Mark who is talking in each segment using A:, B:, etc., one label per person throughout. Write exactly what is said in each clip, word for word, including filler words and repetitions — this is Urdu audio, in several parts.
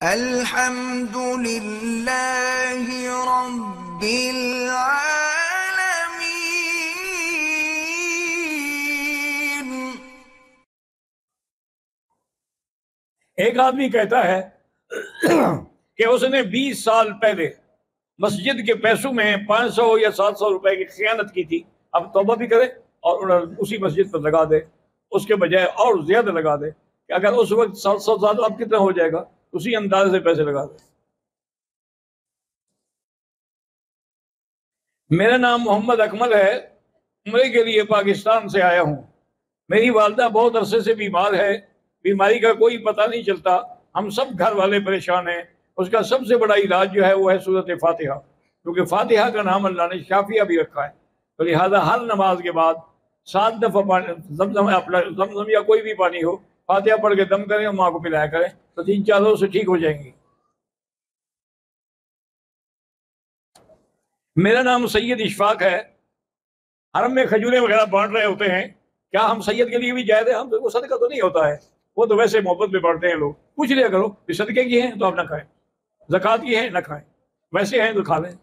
A: الحمد للہ رب العالمین۔
B: ایک آدمی کہتا ہے کہ اس نے بیس سال پہلے مسجد کے پیسوں میں پانچ سو یا سات سو روپے کی خیانت کی تھی، اب توبہ بھی کرے اور اسی مسجد پر لگا دے، اس کے بجائے اور زیادہ لگا دے کہ اگر اس وقت سات سو زیادہ اب کتنا ہو جائے گا، اسی انداز سے پیسے لگا دے۔ میرا نام محمد اکمل ہے، عمرے کے لیے پاکستان سے آیا ہوں۔ میری والدہ بہت عرصے سے بیمار ہے، بیماری کا کوئی پتہ نہیں چلتا، ہم سب گھر والے پریشان ہیں۔ اس کا سب سے بڑا علاج جو ہے وہ ہے سورۃ فاتحہ، کیونکہ فاتحہ کا نام اللہ نے شافیہ بھی رکھا ہے، تو لہٰذا ہر نماز کے بعد سات دفعہ پانی زمزم اپنا زمزم یا کوئی بھی پانی ہو، فاتحہ پڑھ کے دم کریں اور ماں کو پلایا کریں تو تین چار روز سے ٹھیک ہو جائیں گی۔ میرا نام سید اشفاق ہے، حرم میں کھجوریں وغیرہ بانٹ رہے ہوتے ہیں، کیا ہم سید کے لیے بھی جائز ہے؟ ہم وہ صدقہ تو نہیں ہوتا ہے، وہ تو ویسے محبت میں بانٹتے ہیں لوگ، پوچھ لیا کرو کہ صدقے کی ہیں تو آپ نہ کھائیں، زکوٰۃ کی ہیں نہ کھائیں، ویسے ہیں تو کھا لیں۔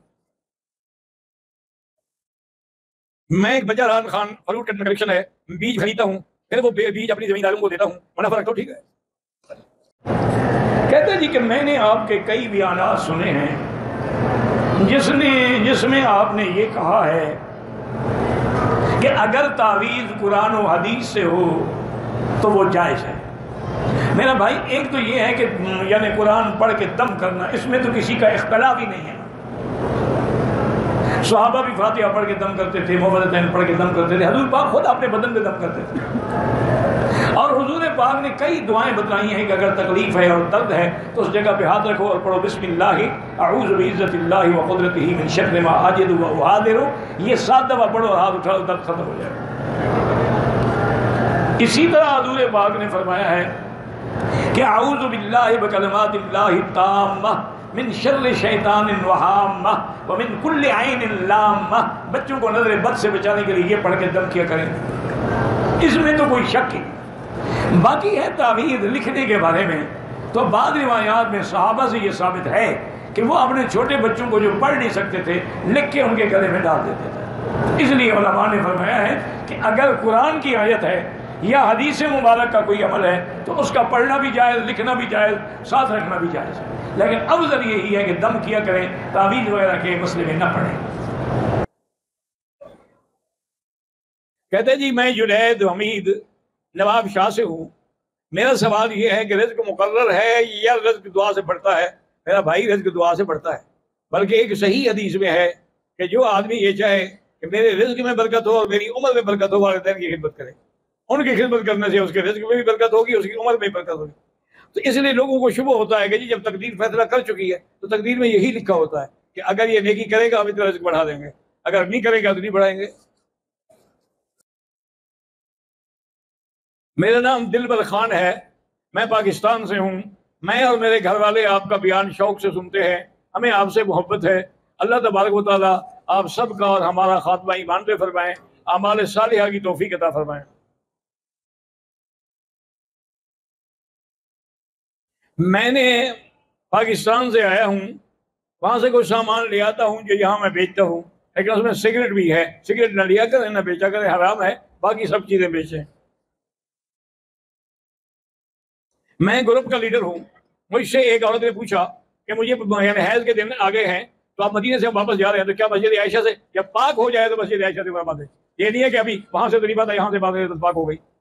B: میں ایک بجا ران خان فروٹ کا کلیکشن ہے، بیج خریدتا ہوں، پھر وہ بیج اپنی زمینداروں کو دیتا ہوں، منافع رکھتا ہوں، ٹھیک ہے۔ کہتے ہیں جی کہ میں نے آپ کے کئی بیانات سنے ہیں جس نے جس میں آپ نے یہ کہا ہے کہ اگر تعویذ قرآن و حدیث سے ہو تو وہ جائز ہے۔ میرا بھائی ایک تو یہ ہے کہ یعنی قرآن پڑھ کے دم کرنا، اس میں تو کسی کا اختلاف ہی نہیں ہے۔ صحابہ بھی فاتحہ پڑھ کے دم کرتے تھے، معوذتین پڑھ کے دم کرتے تھے، حضور پاک خود اپنے بدن پہ دم کرتے تھے، اور حضور پاک نے کئی دعائیں بتلائی ہیں کہ اگر تکلیف ہے اور درد ہے تو اس جگہ پہ ہاتھ رکھو اور پڑھو بسم اللہ اعوذ بعزت اللہ وقدرتہ من شر ما اجد واحاذر، یہ سات دفعہ پڑھو اور ہاتھ اٹھاؤ، درد ختم ہو جائے گا۔ اسی طرح حضور پاک نے فرمایا ہے کہ اعوذ باللہ بکلمات اللہ التامہ من شر شیطان وہامہ ومن کل عین لامہ، بچوں کو نظر بد سے بچانے کے لیے یہ پڑھ کے دم کیا کریں، اس میں تو کوئی شک نہیں۔ باقی ہے تعویذ لکھنے کے بارے میں، تو بعض روایات میں صحابہ سے یہ ثابت ہے کہ وہ اپنے چھوٹے بچوں کو جو پڑھ نہیں سکتے تھے لکھ کے ان کے گلے میں ڈال دیتے تھے۔ اس لیے علماء نے فرمایا ہے کہ اگر قرآن کی آیت ہے یا حدیث مبارک کا کوئی عمل ہے تو اس کا پڑھنا بھی جائز، لکھنا بھی جائز، ساتھ رکھنا بھی جائز ہے، لیکن افضل یہی ہے کہ دم کیا کریں، تعویذ وغیرہ کے مسئلے میں نہ پڑھیں۔ کہتے جی میں جنید حمید نواب شاہ سے ہوں، میرا سوال یہ ہے کہ رزق مقرر ہے یا رزق دعا سے بڑھتا ہے؟ میرا بھائی رزق دعا سے بڑھتا ہے، بلکہ ایک صحیح حدیث میں ہے کہ جو آدمی یہ چاہے کہ میرے رزق میں برکت ہو اور میری عمر میں برکت ہو، والدین کی خدمت کرے، ان کی خدمت کرنے سے اس کے رزق میں بھی برکت ہوگی، اس کی عمر میں بھی برکت ہوگی۔ تو اس لیے لوگوں کو شبہ ہوتا ہے کہ جی جب تقدیر فیصلہ کر چکی ہے تو تقدیر میں یہی لکھا ہوتا ہے کہ اگر یہ نیکی کرے گا ہم اتنا رزق بڑھا دیں گے، اگر نہیں کرے گا تو نہیں بڑھائیں گے۔ میرا نام دلبر خان ہے، میں پاکستان سے ہوں، میں اور میرے گھر والے آپ کا بیان شوق سے سنتے ہیں، ہمیں آپ سے محبت ہے، اللہ تبارک و تعالیٰ آپ سب کا اور ہمارا خاتمہ ایمان پہ فرمائیں، اعمال صالحہ کی توفیق عطا فرمائیں۔ میں نے پاکستان سے آیا ہوں، وہاں سے کوئی سامان لے آتا ہوں جو یہاں میں بیچتا ہوں، لیکن اس میں سگریٹ بھی ہے، سگریٹ نہ لیا کریں نہ بیچا کریں، حرام ہے، باقی سب چیزیں بیچیں۔ میں گروپ کا لیڈر ہوں، مجھ سے ایک عورت نے پوچھا کہ مجھے یعنی حیض کے دن آگے ہیں تو آپ مدینے سے واپس جا رہے ہیں تو کیا مسجد عائشہ سے جب پاک ہو جائے تو مسجد عائشہ سے واپس ہے؟ یہ نہیں ہے کہ ابھی وہاں سے تو نہیں بات ہے، یہاں سے بات ہے تو پاک ہو گئی۔